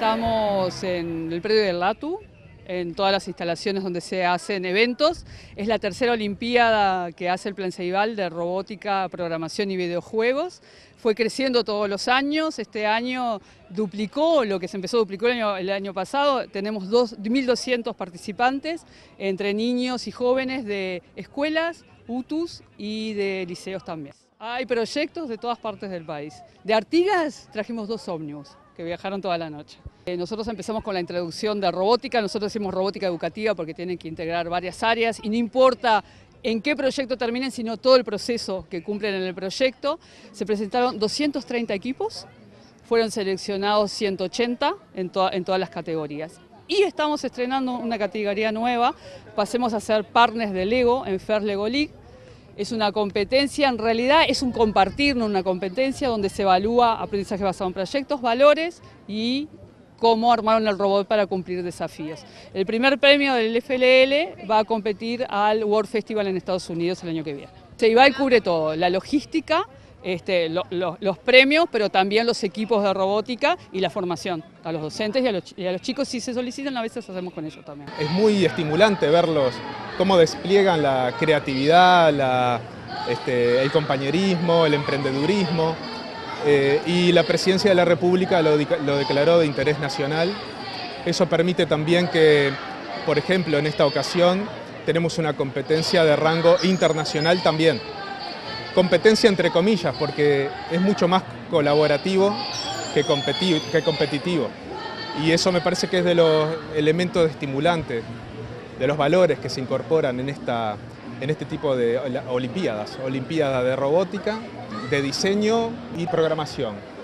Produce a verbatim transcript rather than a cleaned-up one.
Estamos en el predio del LATU, en todas las instalaciones donde se hacen eventos. Es la tercera olimpiada que hace el Plan Ceibal de robótica, programación y videojuegos. Fue creciendo todos los años, este año duplicó lo que se empezó, duplicó el año, el año pasado. Tenemos mil doscientos participantes entre niños y jóvenes de escuelas, U T Us y de liceos también. Hay proyectos de todas partes del país. De Artigas trajimos dos ómnibus que viajaron toda la noche. Eh, nosotros empezamos con la introducción de robótica, nosotros hacemos robótica educativa porque tienen que integrar varias áreas y no importa en qué proyecto terminen, sino todo el proceso que cumplen en el proyecto. Se presentaron doscientos treinta equipos, fueron seleccionados ciento ochenta en, to en todas las categorías. Y estamos estrenando una categoría nueva, pasemos a ser partners de Lego en First Lego League. Es una competencia, en realidad es un compartir, no una competencia, donde se evalúa aprendizaje basado en proyectos, valores y cómo armaron el robot para cumplir desafíos. El primer premio del F L L va a competir al World Festival en Estados Unidos el año que viene. Ceibal cubre todo, la logística, este, lo, lo, los premios, pero también los equipos de robótica y la formación a los docentes y a los, y a los chicos. Si se solicitan, a veces hacemos con ellos también. Es muy estimulante verlos, cómo despliegan la creatividad, la, este, el compañerismo, el emprendedurismo. Eh, y la Presidencia de la República lo, lo declaró de interés nacional. Eso permite también que, por ejemplo, en esta ocasión tenemos una competencia de rango internacional también. Competencia entre comillas, porque es mucho más colaborativo que, competi que competitivo. Y eso me parece que es de los elementos estimulantes, de los valores que se incorporan en, esta, en este tipo de olimpiadas, olimpiadas de robótica, de diseño y programación.